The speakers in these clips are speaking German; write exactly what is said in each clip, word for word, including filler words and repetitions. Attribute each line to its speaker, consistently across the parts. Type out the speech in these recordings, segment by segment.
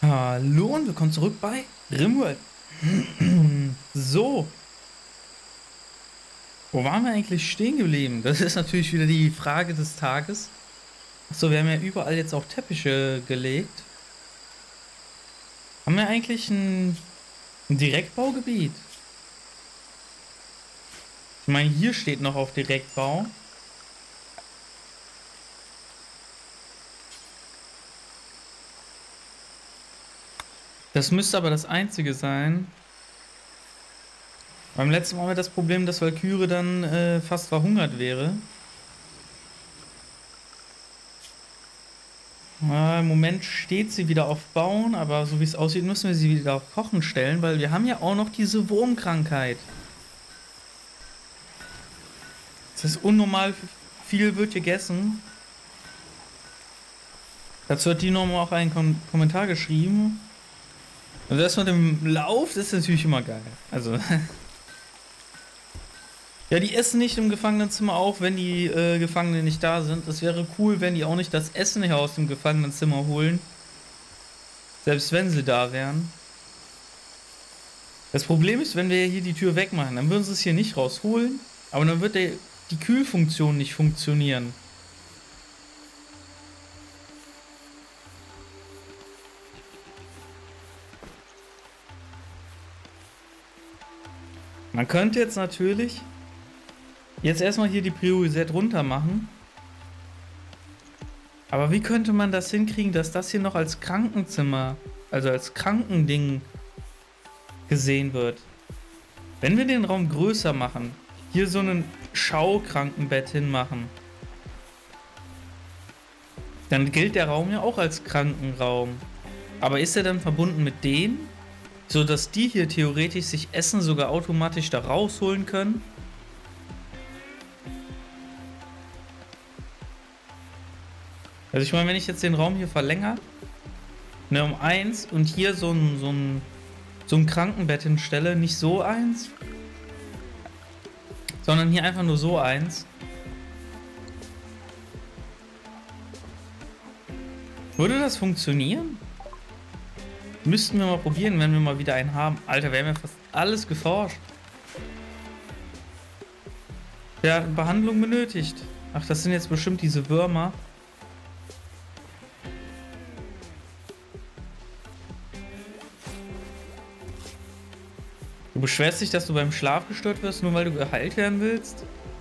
Speaker 1: Hallo und willkommen zurück bei Rimworld. So, wo waren wir eigentlich stehen geblieben? Das ist natürlich wieder die Frage des Tages. Achso, wir haben ja überall jetzt auch Teppiche gelegt. Haben wir eigentlich ein, ein Direktbaugebiet? Ich meine, hier steht noch auf Direktbau. Das müsste aber das einzige sein. Beim letzten Mal haben wir das Problem, dass Valkyrie dann äh, fast verhungert wäre. Ja, im Moment steht sie wieder auf Bauen, aber so wie es aussieht, müssen wir sie wieder auf Kochen stellen, weil wir haben ja auch noch diese Wurmkrankheit. Das ist unnormal viel wird gegessen. Dazu hat die nochmal auch einen Kom Kommentar geschrieben. Und das mit dem Lauf, das ist natürlich immer geil. Also. Ja, die essen nicht im Gefangenenzimmer auch, wenn die äh, Gefangenen nicht da sind. Es wäre cool, wenn die auch nicht das Essen hier aus dem Gefangenenzimmer holen. Selbst wenn sie da wären. Das Problem ist, wenn wir hier die Tür wegmachen, dann würden sie es hier nicht rausholen. Aber dann wird der, die Kühlfunktion nicht funktionieren. Man könnte jetzt natürlich jetzt erstmal hier die Priorität runter machen. Aber wie könnte man das hinkriegen, dass das hier noch als Krankenzimmer, also als Krankending gesehen wird? Wenn wir den Raum größer machen, hier so ein Schaukrankenbett hinmachen, dann gilt der Raum ja auch als Krankenraum. Aber ist er dann verbunden mit dem, so dass die hier theoretisch sich Essen sogar automatisch da rausholen können? Also ich meine, wenn ich jetzt den Raum hier verlängere, ne, um eins und hier so ein, so ein, so ein Krankenbett hinstelle, nicht so eins, sondern hier einfach nur so eins. Würde das funktionieren? Müssten wir mal probieren, wenn wir mal wieder einen haben. Alter, wir haben ja fast alles geforscht. Der hat Behandlung benötigt. Ach, das sind jetzt bestimmt diese Würmer. Du beschwerst dich, dass du beim Schlaf gestört wirst, nur weil du geheilt werden willst?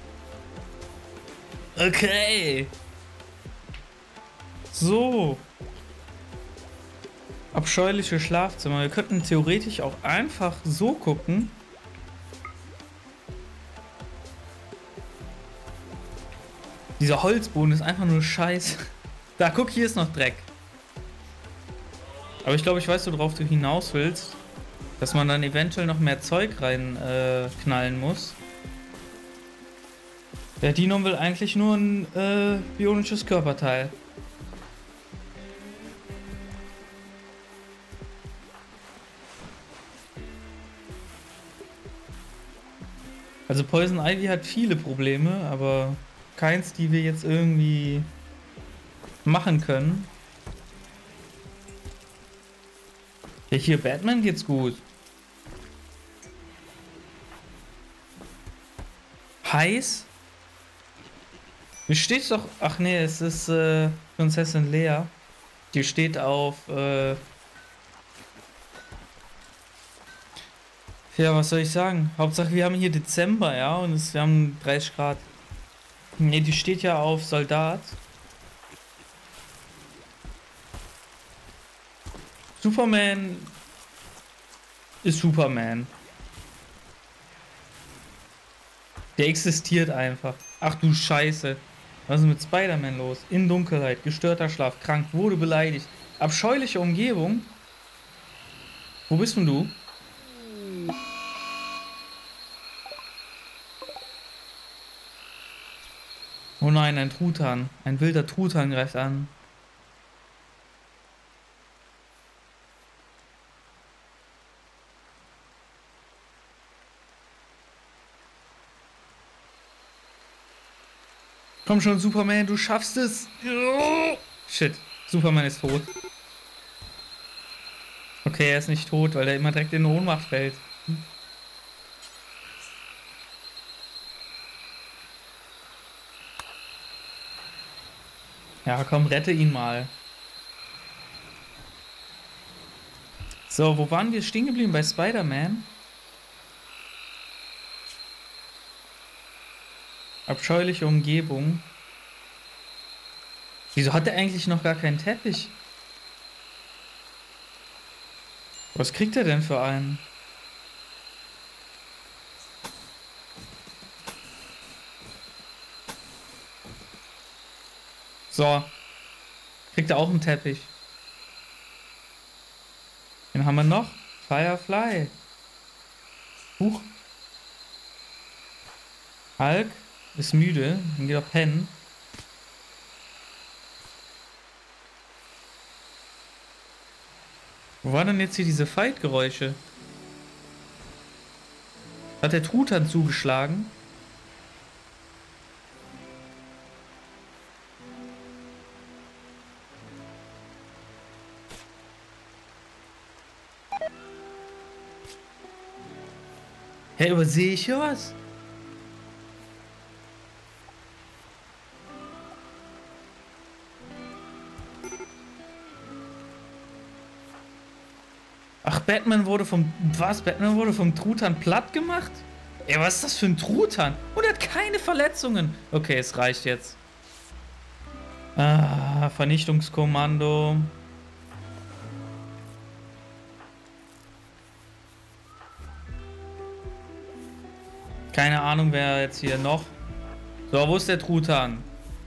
Speaker 1: Okay. So. Abscheuliche Schlafzimmer. Wir könnten theoretisch auch einfach so gucken. Dieser Holzboden ist einfach nur scheiße. Da, guck, hier ist noch Dreck. Aber ich glaube, ich weiß, worauf du hinaus willst. Dass man dann eventuell noch mehr Zeug rein äh, knallen muss. Der Dino will eigentlich nur ein äh, bionisches Körperteil. Also Poison Ivy hat viele Probleme, aber keins, die wir jetzt irgendwie machen können. Ja, hier Batman geht's gut. Heiß? Mir steht doch... Ach nee, es ist äh, Prinzessin Lea. Die steht auf... Äh, ja, was soll ich sagen? Hauptsache wir haben hier Dezember, ja, und es, wir haben dreißig Grad. Nee, die steht ja auf Soldat. Superman ist Superman. Der existiert einfach. Ach du Scheiße. Was ist mit Spider-Man los? In Dunkelheit, gestörter Schlaf, krank, wurde beleidigt. Abscheuliche Umgebung. Wo bist denn du? Oh nein, ein Truthahn. Ein wilder Truthahn greift an. Komm schon, Superman, du schaffst es. Shit, Superman ist tot. Okay, er ist nicht tot, weil er immer direkt in Ohnmacht fällt. Ja, komm, rette ihn mal. So, wo waren wir stehen geblieben? Bei Spider-Man? Abscheuliche Umgebung. Wieso hat er eigentlich noch gar keinen Teppich? Was kriegt er denn für einen? So. Kriegt er auch einen Teppich. Den haben wir noch. Firefly. Huch. Hulk ist müde. Dann geht er pennen. Wo waren denn jetzt hier diese Fight-Geräusche? Hat der Truthahn zugeschlagen? Hä, übersehe ich hier was? Ach, Batman wurde vom... Was? Batman wurde vom Truthahn platt gemacht? Ey, was ist das für ein Truthahn? Und er hat keine Verletzungen. Okay, es reicht jetzt. Ah, Vernichtungskommando. Keine Ahnung, wer jetzt hier noch... So, wo ist der Truthahn?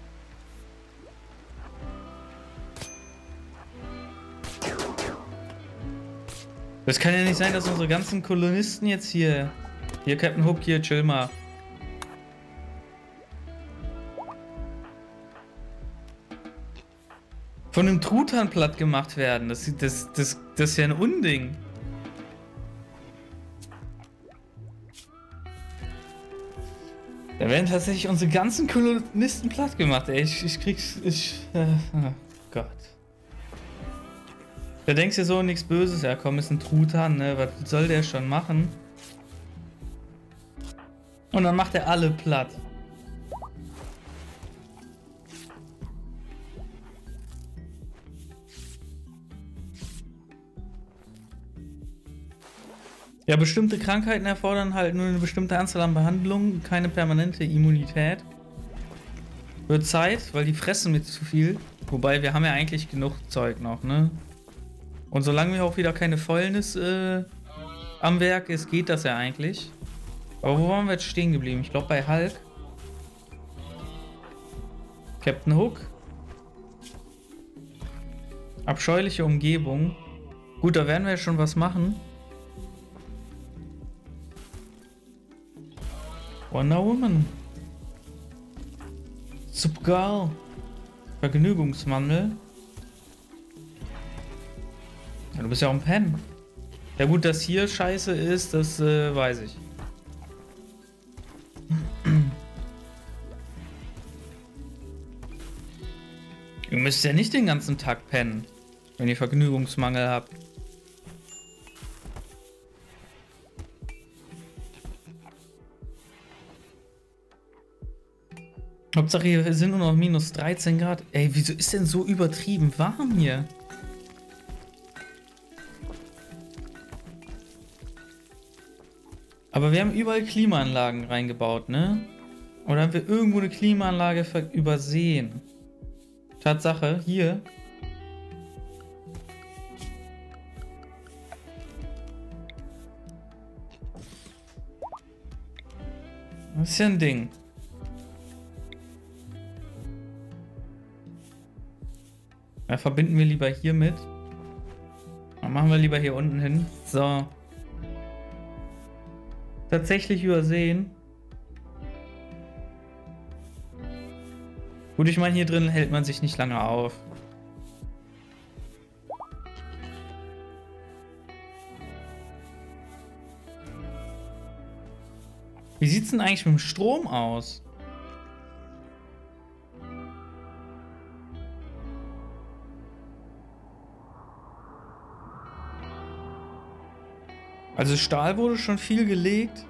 Speaker 1: Das kann ja nicht sein, dass unsere ganzen Kolonisten jetzt hier... Hier, Captain Hook, hier, chill mal. Von einem Truthahn platt gemacht werden. Das, das, das, das ist ja ein Unding. Da werden tatsächlich unsere ganzen Kolonisten platt gemacht, ey. Ich, ich krieg's... Ich, äh, oh Gott. Da denkst du so nichts Böses. Ja komm, ist ein Truthahn, ne? Was soll der schon machen? Und dann macht er alle platt. Ja, bestimmte Krankheiten erfordern halt nur eine bestimmte Anzahl an Behandlungen, keine permanente Immunität. Wird Zeit, weil die fressen mit zu viel. Wobei, wir haben ja eigentlich genug Zeug noch, ne? Und solange wir auch wieder keine Fäulnis äh, am Werk ist, geht das ja eigentlich. Aber wo waren wir jetzt stehen geblieben? Ich glaube bei Hulk. Captain Hook. Abscheuliche Umgebung. Gut, da werden wir ja schon was machen. Wonder Woman. Supergirl. Vergnügungsmangel. Ja, du bist ja auch ein Pen. Ja gut, dass hier scheiße ist, das äh, weiß ich. Ihr müsst ja nicht den ganzen Tag pennen, wenn ihr Vergnügungsmangel habt. Hauptsache hier sind nur noch minus dreizehn Grad. Ey, wieso ist denn so übertrieben warm hier? Aber wir haben überall Klimaanlagen reingebaut, ne? Oder haben wir irgendwo eine Klimaanlage übersehen? Tatsache, hier. Das ist ja ein Ding. Ja, verbinden wir lieber hier mit. Dann machen wir lieber hier unten hin. So. Tatsächlich übersehen. Gut, ich meine, hier drin hält man sich nicht lange auf. Wie sieht's denn eigentlich mit dem Strom aus? Also Stahl wurde schon viel gelegt.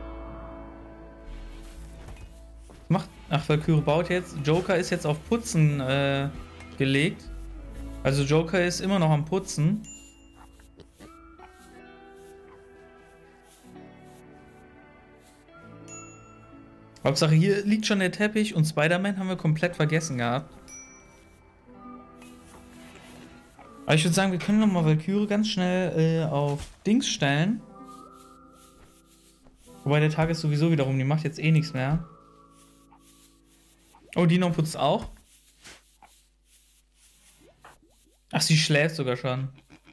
Speaker 1: Macht. Ach, Valkyrie baut jetzt. Joker ist jetzt auf Putzen äh, gelegt. Also Joker ist immer noch am Putzen. Hauptsache hier liegt schon der Teppich und Spider-Man haben wir komplett vergessen gehabt. Aber ich würde sagen, wir können nochmal Valkyrie ganz schnell äh, auf Dings stellen. Wobei der Tag ist sowieso wiederum, die macht jetzt eh nichts mehr. Oh, Dino putzt auch. Ach, sie schläft sogar schon.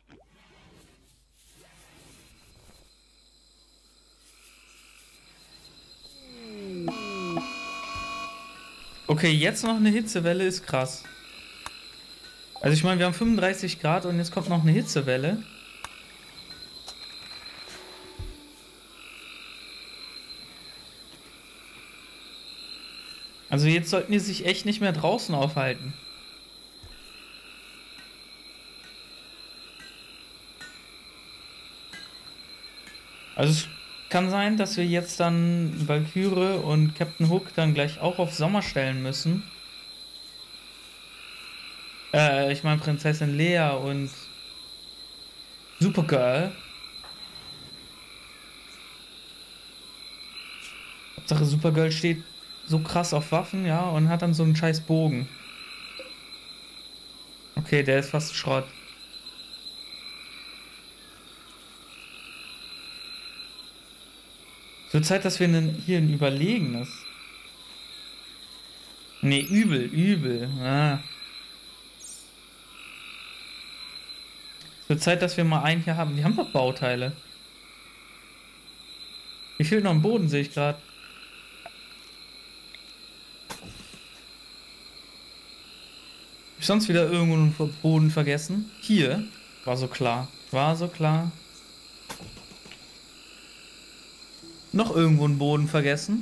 Speaker 1: Okay, jetzt noch eine Hitzewelle ist krass. Also ich meine, wir haben fünfunddreißig Grad und jetzt kommt noch eine Hitzewelle. Also jetzt sollten die sich echt nicht mehr draußen aufhalten. Also es kann sein, dass wir jetzt dann Valkyrie und Captain Hook dann gleich auch auf Sommer stellen müssen. Äh, ich meine Prinzessin Lea und Supergirl. Hauptsache Supergirl steht so krass auf Waffen, ja, und hat dann so einen scheiß Bogen. Okay, der ist fast Schrott. Es wird Zeit, dass wir einen, hier ein Überlegenes. Nee, übel, übel. Ah. Es wird Zeit, dass wir mal einen hier haben. Die haben doch Bauteile. Wie fehlt noch am Boden, sehe ich gerade. Ich sonst wieder irgendwo einen Boden vergessen? Hier. War so klar. War so klar. Noch irgendwo einen Boden vergessen?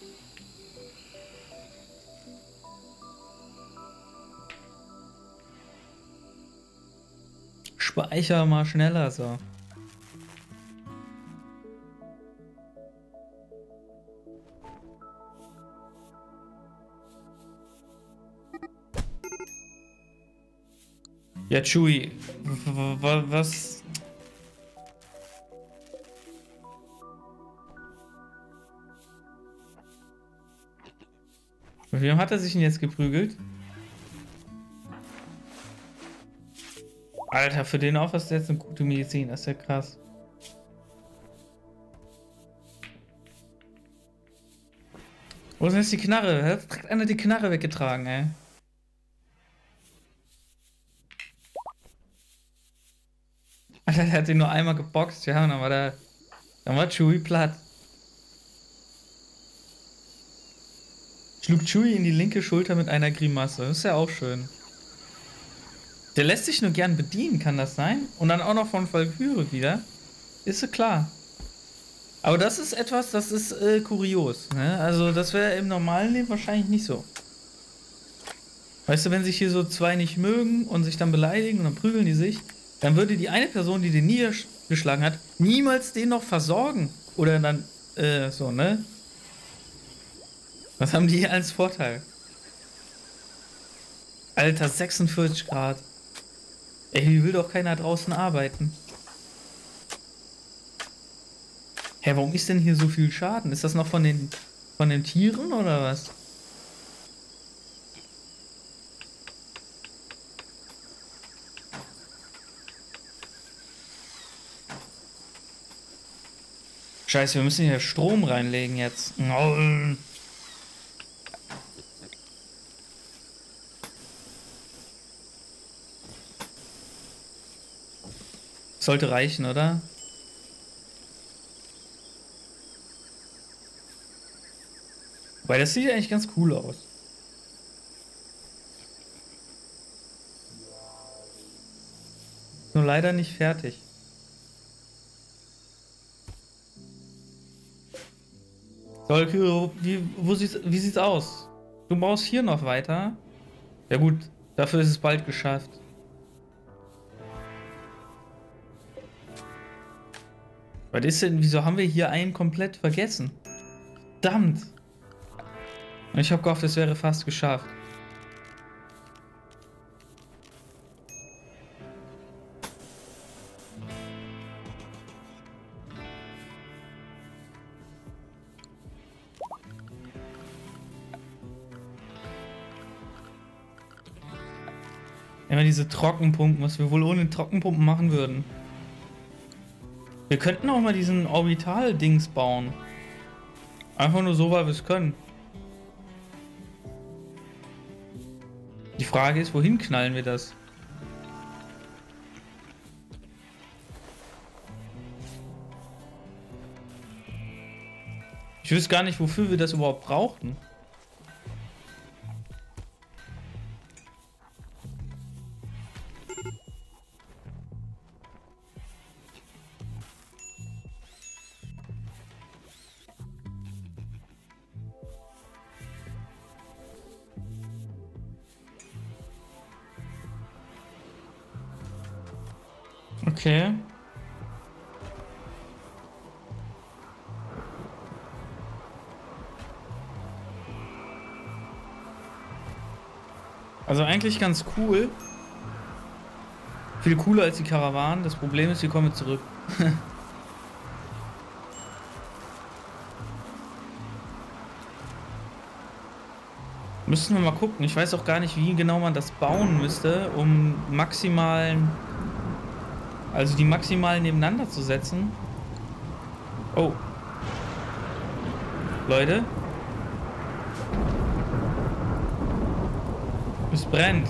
Speaker 1: Speicher mal schneller, so. Ja, Chewie, was... Mit wem hat er sich denn jetzt geprügelt? Alter, für den auch ist jetzt eine gute Medizin, das ist ja krass. Wo ist denn jetzt die Knarre? Hat direkt einer die Knarre weggetragen, ey. Alter, der hat ihn nur einmal geboxt, ja, und dann war der. Dann war Chewie platt. Schlug Chewie in die linke Schulter mit einer Grimasse. Das ist ja auch schön. Der lässt sich nur gern bedienen, kann das sein? Und dann auch noch von Valkyrie wieder. Ist so klar. Aber das ist etwas, das ist äh, kurios. Ne? Also das wäre im normalen Leben wahrscheinlich nicht so. Weißt du, wenn sich hier so zwei nicht mögen und sich dann beleidigen und dann prügeln die sich, dann würde die eine Person, die den niedergeschlagen hat, niemals den noch versorgen. Oder dann, äh, so, ne? Was haben die hier als Vorteil? Alter, sechsundvierzig Grad. Ey, wie will doch keiner draußen arbeiten? Hä, warum ist denn hier so viel Schaden? Ist das noch von den, von den Tieren oder was? Scheiße, wir müssen hier Strom reinlegen jetzt. Oh. Sollte reichen, oder? Weil das sieht eigentlich ganz cool aus. Nur leider nicht fertig. So, wie, wo sieht's, wie sieht's aus? Du baust hier noch weiter. Ja gut, dafür ist es bald geschafft. Was ist denn, wieso haben wir hier einen komplett vergessen? Verdammt! Ich habe gehofft, es wäre fast geschafft. Immer diese Trockenpumpen, was wir wohl ohne Trockenpumpen machen würden. Wir könnten auch mal diesen Orbital-Dings bauen. Einfach nur so, weil wir es können. Die Frage ist, wohin knallen wir das? Ich wüsste gar nicht, wofür wir das überhaupt brauchten. Okay. Also eigentlich ganz cool. Viel cooler als die Karawanen. Das Problem ist, wir kommen zurück. Müssen wir mal gucken. Ich weiß auch gar nicht, wie genau man das bauen müsste, um maximalen... Also die maximal nebeneinander zu setzen. Oh. Leute. Es brennt.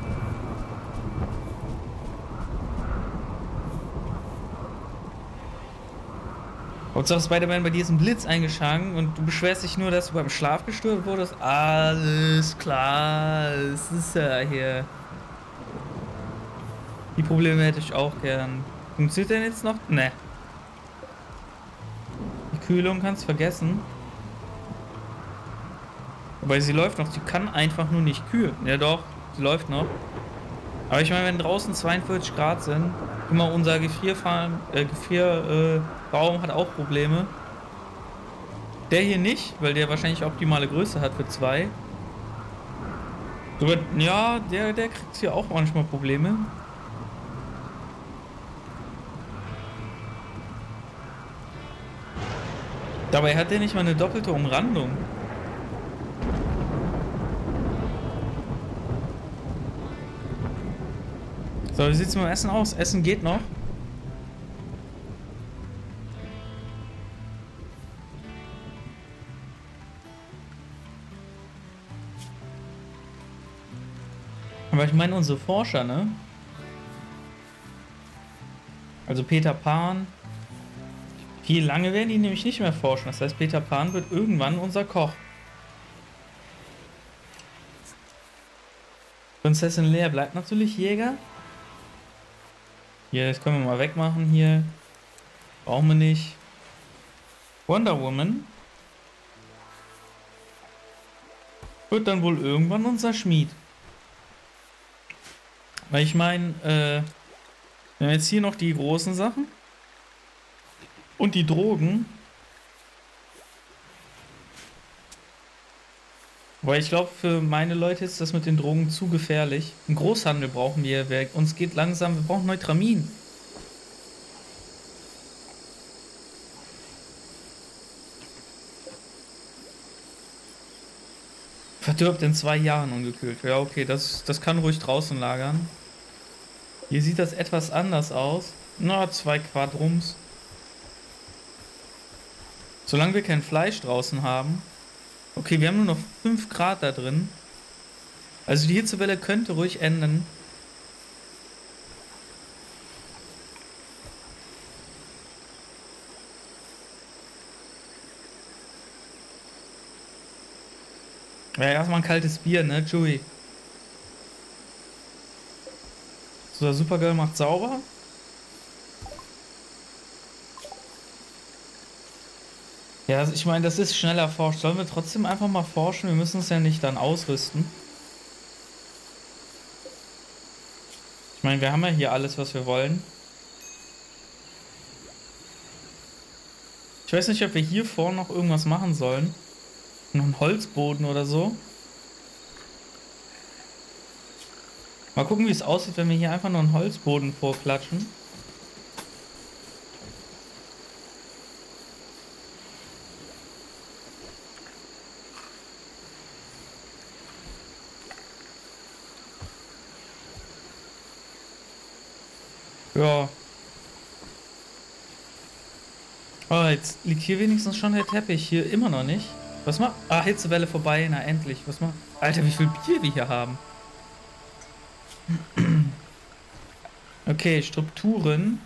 Speaker 1: Hauptsache Spider-Man, bei dir ist ein Blitz eingeschlagen und du beschwerst dich nur, dass du beim Schlaf gestört wurdest. Alles klar. Es ist ja hier... Die Probleme hätte ich auch gern. Funktioniert denn jetzt noch? Ne. Die Kühlung kannst du vergessen. Wobei sie läuft noch. Sie kann einfach nur nicht kühlen. Ja doch, sie läuft noch. Aber ich meine, wenn draußen zweiundvierzig Grad sind, guck mal, unser Gefrierfahren, äh, Gefrierraum äh, hat auch Probleme. Der hier nicht, weil der wahrscheinlich optimale Größe hat für zwei. So, ja, der, der kriegt hier auch manchmal Probleme. Dabei hat der nicht mal eine doppelte Umrandung. So, wie sieht es mit dem Essen aus? Essen geht noch. Aber ich meine unsere Forscher, ne? Also Peter Pan. Viel lange werden die nämlich nicht mehr forschen. Das heißt, Peter Pan wird irgendwann unser Koch. Prinzessin Leia bleibt natürlich Jäger. Hier, das können wir mal wegmachen hier. Brauchen wir nicht. Wonder Woman wird dann wohl irgendwann unser Schmied. Weil ich meine, äh, wir haben jetzt hier noch die großen Sachen. Und die Drogen. Weil ich glaube, für meine Leute ist das mit den Drogen zu gefährlich. Einen Großhandel brauchen wir. Wer, uns geht langsam, wir brauchen Neutramin. Verdirbt in zwei Jahren ungekühlt. Ja, okay, das, das kann ruhig draußen lagern. Hier sieht das etwas anders aus. Na, zwei Quadrums. Solange wir kein Fleisch draußen haben. Okay, wir haben nur noch fünf Grad da drin. Also die Hitzewelle könnte ruhig enden. Ja, erstmal ein kaltes Bier, ne, Chewie? So, der Supergirl macht sauber. Ja, also ich meine, das ist schneller forscht. Sollen wir trotzdem einfach mal forschen? Wir müssen es ja nicht dann ausrüsten. Ich meine, wir haben ja hier alles, was wir wollen. weiß nicht, ob wir hier vorne noch irgendwas machen sollen. Noch einen Holzboden oder so. Mal gucken, wie es aussieht, wenn wir hier einfach nur einen Holzboden vorklatschen. Ja. Oh, jetzt liegt hier wenigstens schon der Teppich. Hier immer noch nicht. Was macht... Ah, Hitzewelle vorbei. Na, endlich. Was macht... Alter, wie viel Bier wir hier haben. Okay, Strukturen.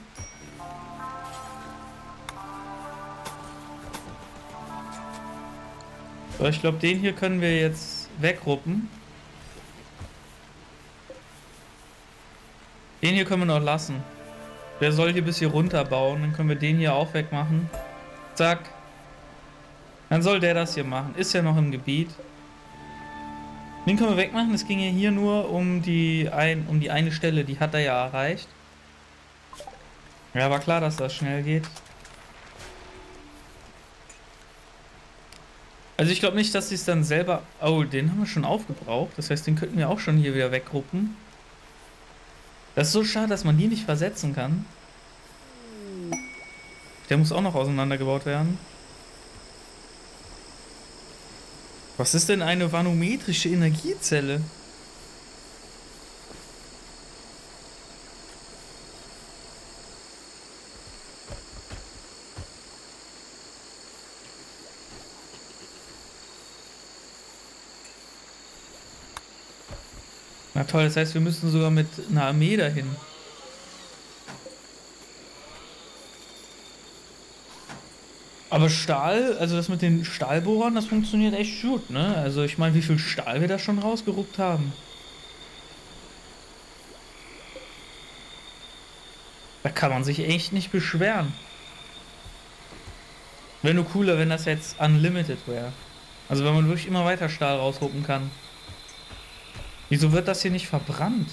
Speaker 1: So, ich glaube, den hier können wir jetzt wegruppen. Den hier können wir noch lassen. Der soll hier bis hier runter bauen. Dann können wir den hier auch wegmachen. Zack. Dann soll der das hier machen. Ist ja noch im Gebiet. Den können wir wegmachen. Es ging ja hier nur um die, ein, um die eine Stelle. Die hat er ja erreicht. Ja, war klar, dass das schnell geht. Also ich glaube nicht, dass sie es dann selber... Oh, den haben wir schon aufgebraucht. Das heißt, den könnten wir auch schon hier wieder weggruppen. Das ist so schade, dass man die nicht versetzen kann. Der muss auch noch auseinandergebaut werden. Was ist denn eine vanometrische Energiezelle? Na toll, das heißt, wir müssen sogar mit einer Armee dahin. Aber Stahl, also das mit den Stahlbohrern, das funktioniert echt gut, ne? Also ich meine, wie viel Stahl wir da schon rausgeruppt haben. Da kann man sich echt nicht beschweren. Wäre nur cooler, wenn das jetzt unlimited wäre. Also wenn man wirklich immer weiter Stahl rausruppen kann. Wieso wird das hier nicht verbrannt?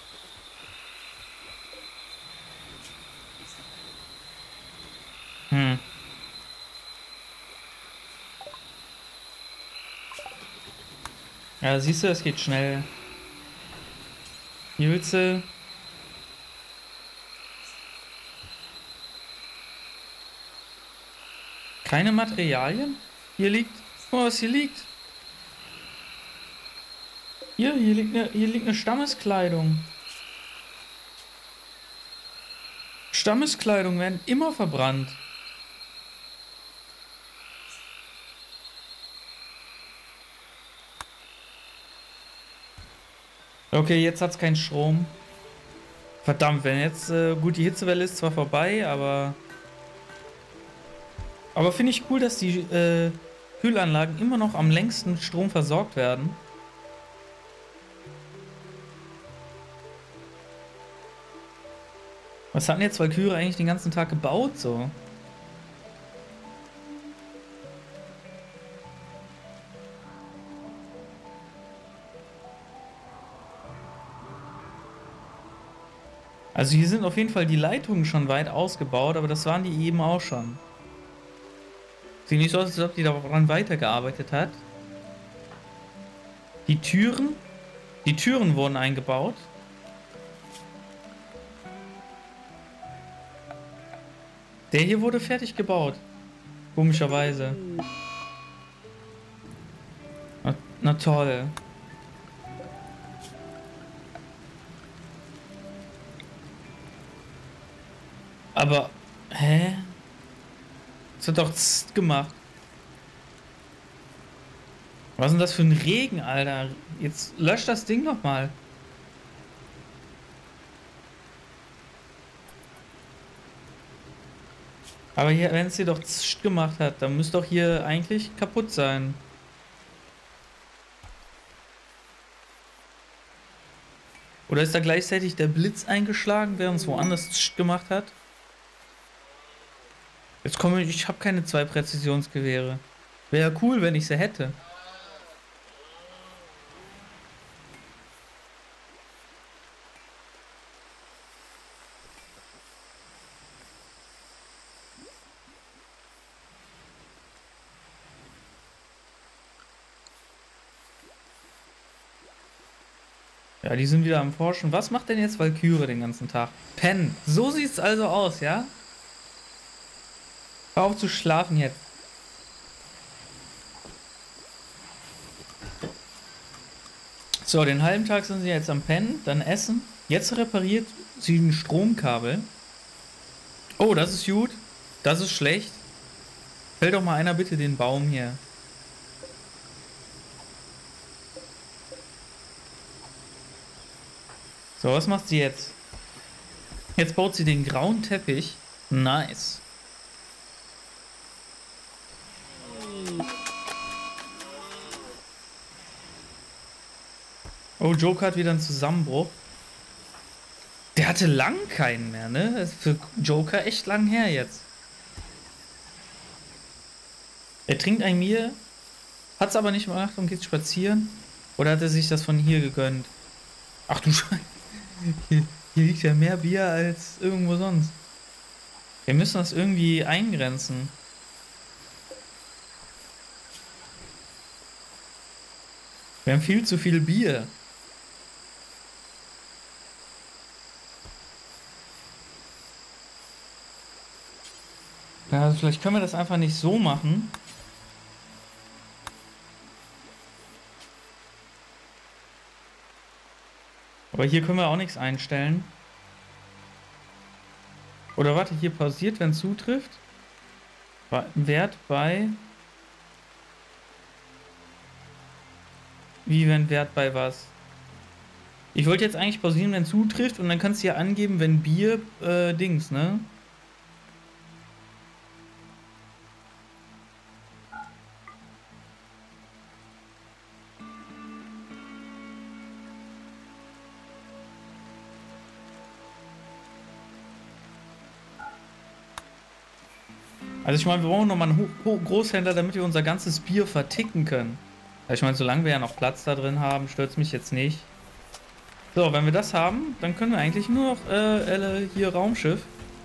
Speaker 1: Hm. Ja, siehst du, es geht schnell. Hier willst du... Keine Materialien? Hier liegt... Guck mal, was hier liegt. Hier, hier liegt eine, hier liegt eine Stammeskleidung. Stammeskleidung werden immer verbrannt. Okay, jetzt hat's keinen Strom. Verdammt, wenn jetzt... Äh, gut, die Hitzewelle ist zwar vorbei, aber... Aber finde ich cool, dass die äh, Kühlanlagen immer noch am längsten mit Strom versorgt werden. Was hatten jetzt Valkyrie eigentlich den ganzen Tag gebaut so? Also hier sind auf jeden Fall die Leitungen schon weit ausgebaut, aber das waren die eben auch schon. Sieht nicht so aus, als ob die daran weitergearbeitet hat. Die Türen, die Türen wurden eingebaut. Der hier wurde fertig gebaut. Komischerweise. Na, na toll. Aber, hä? Das hat doch Zzt gemacht. Was ist denn das für ein Regen, Alter? Jetzt löscht das Ding noch mal. Aber hier, wenn es hier doch Zzt gemacht hat, dann müsste doch hier eigentlich kaputt sein. Oder ist da gleichzeitig der Blitz eingeschlagen, während es woanders Zzt gemacht hat? Jetzt komme ich, ich habe keine zwei Präzisionsgewehre. Wäre ja cool, wenn ich sie hätte. Ja, die sind wieder am Forschen. Was macht denn jetzt Valkyrie den ganzen Tag? Pennen. So sieht's also aus, ja? Hör auf zu schlafen jetzt. So, den halben Tag sind sie jetzt am Pennen, dann essen. Jetzt repariert sie ein Stromkabel. Oh, das ist gut. Das ist schlecht. Fällt doch mal einer bitte den Baum hier. So, was macht sie jetzt? Jetzt baut sie den grauen Teppich. Nice. Oh, Joker hat wieder einen Zusammenbruch. Der hatte lang keinen mehr, ne? Das ist für Joker echt lang her jetzt. Er trinkt ein Bier, hat's aber nicht gemacht und geht spazieren. Oder hat er sich das von hier gegönnt? Ach du Scheiße. Hier, hier liegt ja mehr Bier als irgendwo sonst. Wir müssen das irgendwie eingrenzen. Wir haben viel zu viel Bier. Ja, also vielleicht können wir das einfach nicht so machen. Aber hier können wir auch nichts einstellen. Oder warte, hier pausiert, wenn es zutrifft. Wert bei... Wie, wenn Wert bei was? Ich wollte jetzt eigentlich pausieren, wenn es zutrifft. Und dann kannst du hier angeben, wenn Bier, äh, Dings, ne? Also ich meine, wir brauchen nochmal einen Ho Ho Großhändler, damit wir unser ganzes Bier verticken können. Ich meine, solange wir ja noch Platz da drin haben, stört es mich jetzt nicht. So, wenn wir das haben, dann können wir eigentlich nur noch äh, hier Raumschiff.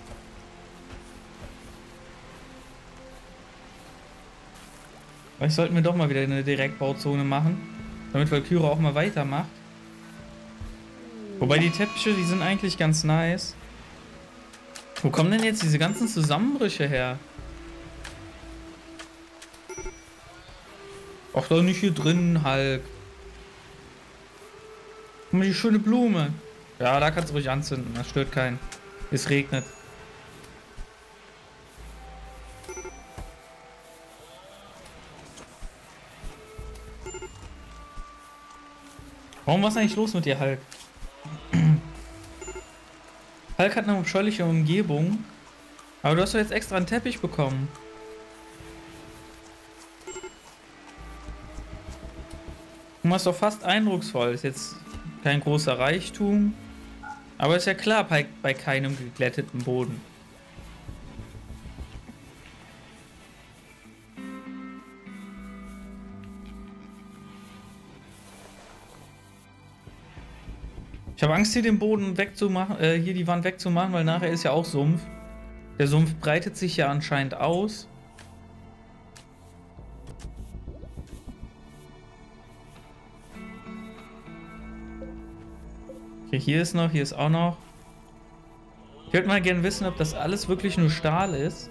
Speaker 1: Vielleicht sollten wir doch mal wieder eine Direktbauzone machen, damit Valkyrie auch mal weitermacht. Wobei die Teppiche, die sind eigentlich ganz nice. Wo kommen denn jetzt diese ganzen Zusammenbrüche her? Ach, doch nicht hier drin, Hulk. Guck mal, die schöne Blume. Ja, da kannst du ruhig anzünden, das stört keinen. Es regnet. Warum was ist eigentlich los mit dir, Hulk? Hulk hat eine abscheuliche Umgebung. Aber du hast doch jetzt extra einen Teppich bekommen. Du machst doch fast eindrucksvoll. Ist jetzt kein großer Reichtum. Aber ist ja klar bei, bei keinem geglätteten Boden. Ich habe Angst, hier den Boden wegzumachen, äh, hier die Wand wegzumachen, weil nachher ist ja auch Sumpf. Der Sumpf breitet sich ja anscheinend aus. Okay, hier ist noch, hier ist auch noch. Ich würde mal gerne wissen, ob das alles wirklich nur Stahl ist.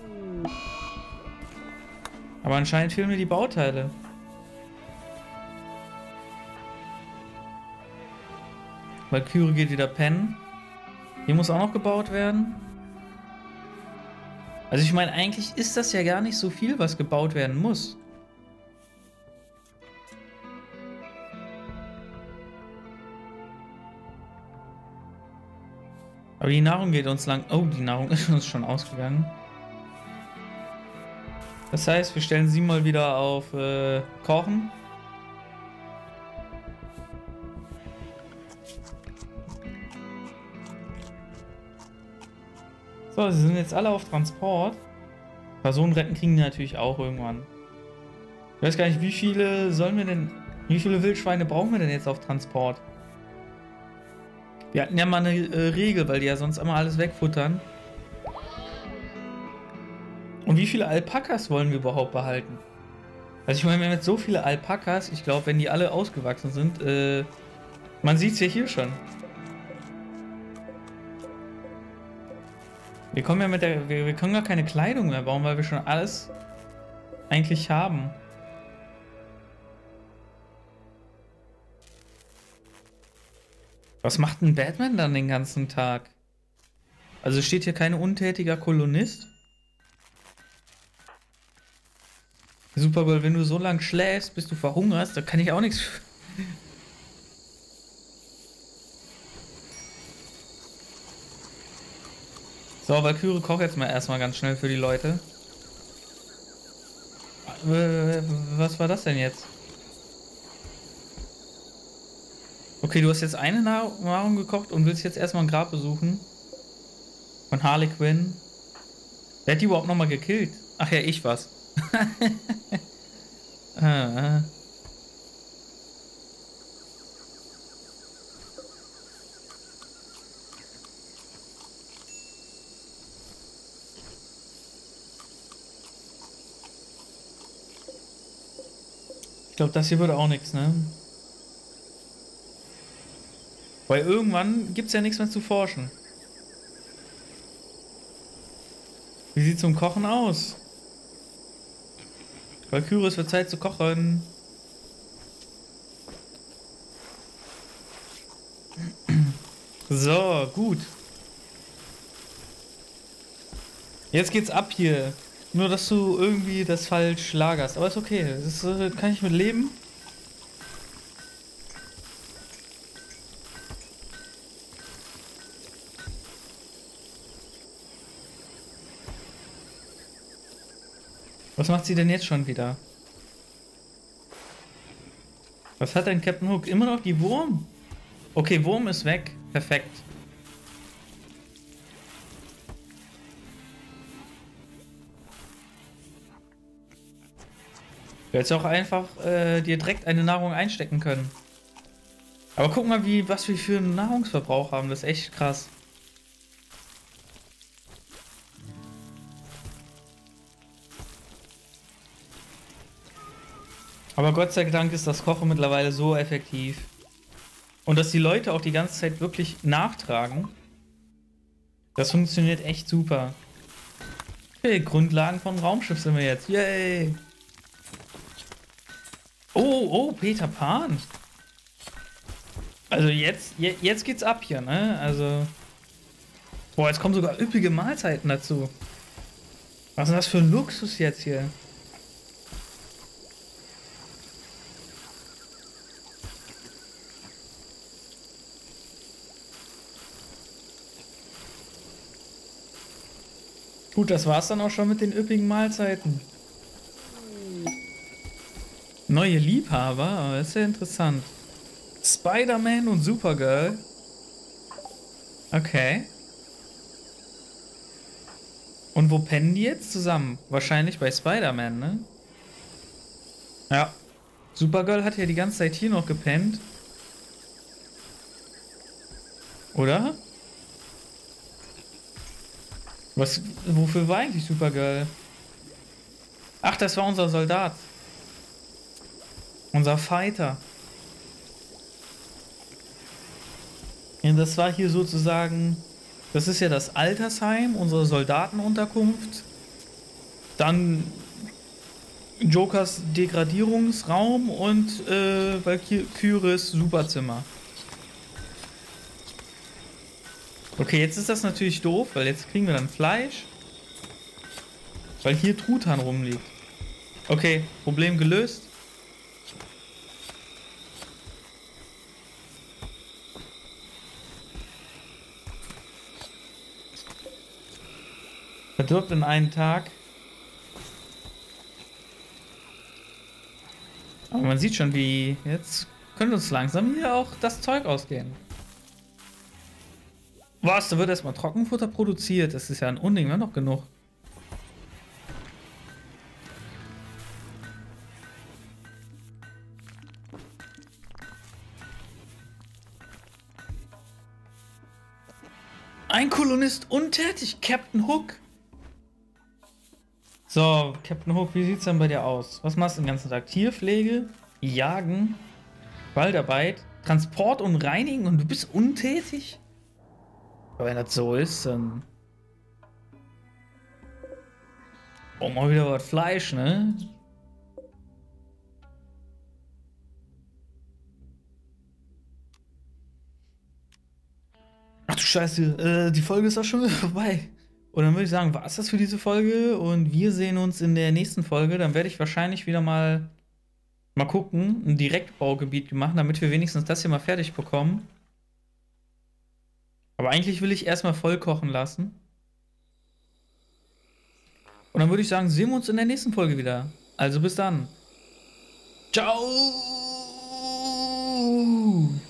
Speaker 1: Aber anscheinend fehlen mir die Bauteile. Valkyrie geht wieder pennen. Hier muss auch noch gebaut werden. Also ich meine, eigentlich ist das ja gar nicht so viel, was gebaut werden muss. Aber die Nahrung geht uns lang... Oh, die Nahrung ist uns schon ausgegangen. Das heißt, wir stellen sie mal wieder auf äh, Kochen. So, sie sind jetzt alle auf Transport. Personen retten kriegen die natürlich auch irgendwann. Ich weiß gar nicht, wie viele sollen wir denn... Wie viele Wildschweine brauchen wir denn jetzt auf Transport? Wir hatten ja mal eine äh, Regel, weil die ja sonst immer alles wegfuttern. Und wie viele Alpakas wollen wir überhaupt behalten? Also ich meine, wir haben jetzt so viele Alpakas, ich glaube, wenn die alle ausgewachsen sind, äh, Man sieht es ja hier schon. Wir kommen ja mit der. Wir, wir können gar keine Kleidung mehr bauen, weil wir schon alles eigentlich haben. Was macht ein Batman dann den ganzen Tag? Also steht hier kein untätiger Kolonist? Supergirl, wenn du so lange schläfst, bis du verhungerst, da kann ich auch nichts. So, Valkyrie, koch jetzt mal erstmal ganz schnell für die Leute. Was war das denn jetzt? Okay, du hast jetzt eine Nahrung gekocht und willst jetzt erstmal ein Grab besuchen. Von Harley Quinn. Wer hat die überhaupt nochmal gekillt? Ach ja, ich war's. ah. Ich glaube, das hier würde auch nichts, ne? Weil irgendwann gibt es ja nichts mehr zu forschen. Wie sieht's zum Kochen aus? Valkyrie, es wird Zeit zu kochen. So, gut. Jetzt geht's ab hier. Nur, dass du irgendwie das falsch lagerst. Aber ist okay. Das äh, kann ich mit leben. Was macht sie denn jetzt schon wieder? Was hat denn Captain Hook? Immer noch die Wurm? Okay, Wurm ist weg. Perfekt. Du hättest auch einfach äh, dir direkt eine Nahrung einstecken können. Aber guck mal, wie, was wir für einen Nahrungsverbrauch haben. Das ist echt krass. Aber Gott sei Dank ist das Kochen mittlerweile so effektiv. Und dass die Leute auch die ganze Zeit wirklich nachtragen. Das funktioniert echt super. Okay, Grundlagen von Raumschiff sind wir jetzt. Yay! Oh, oh, Peter Pan. Also jetzt, je, jetzt geht's ab hier, ne? Also. Boah, jetzt kommen sogar üppige Mahlzeiten dazu. Was ist denn das für ein Luxus jetzt hier? Gut, das war's dann auch schon mit den üppigen Mahlzeiten. Neue Liebhaber, das ist ja interessant. Spider-Man und Supergirl. Okay. Und wo pennen die jetzt zusammen? Wahrscheinlich bei Spider-Man, ne? Ja. Supergirl hat ja die ganze Zeit hier noch gepennt. Oder? Was, wofür war eigentlich Supergirl? Ach, das war unser Soldat. Unser Fighter. Ja, das war hier sozusagen, das ist ja das Altersheim, unsere Soldatenunterkunft. Dann Jokers Degradierungsraum und äh, Valkyries Superzimmer. Okay, jetzt ist das natürlich doof, weil jetzt kriegen wir dann Fleisch. Weil hier Truthahn rumliegt. Okay, Problem gelöst. Verdirbt in einen Tag. Aber man sieht schon, wie jetzt könnte uns langsam hier auch das Zeug ausgehen. Was? Da wird erstmal Trockenfutter produziert. Das ist ja ein Unding, wir haben noch genug. Ein Kolonist untätig, Captain Hook. So, Captain Hook, wie sieht's denn bei dir aus? Was machst du den ganzen Tag? Tierpflege, Jagen, Waldarbeit, Transport und Reinigen und du bist untätig? Aber wenn das so ist, dann... brauchen wir wieder was Fleisch, ne? Ach du Scheiße, äh, die Folge ist auch schon wieder vorbei. Und dann würde ich sagen, war es das für diese Folge? Und wir sehen uns in der nächsten Folge. Dann werde ich wahrscheinlich wieder mal mal gucken, ein Direktbaugebiet machen, damit wir wenigstens das hier mal fertig bekommen. Aber eigentlich will ich erstmal voll kochen lassen. Und dann würde ich sagen, sehen wir uns in der nächsten Folge wieder. Also bis dann. Ciao!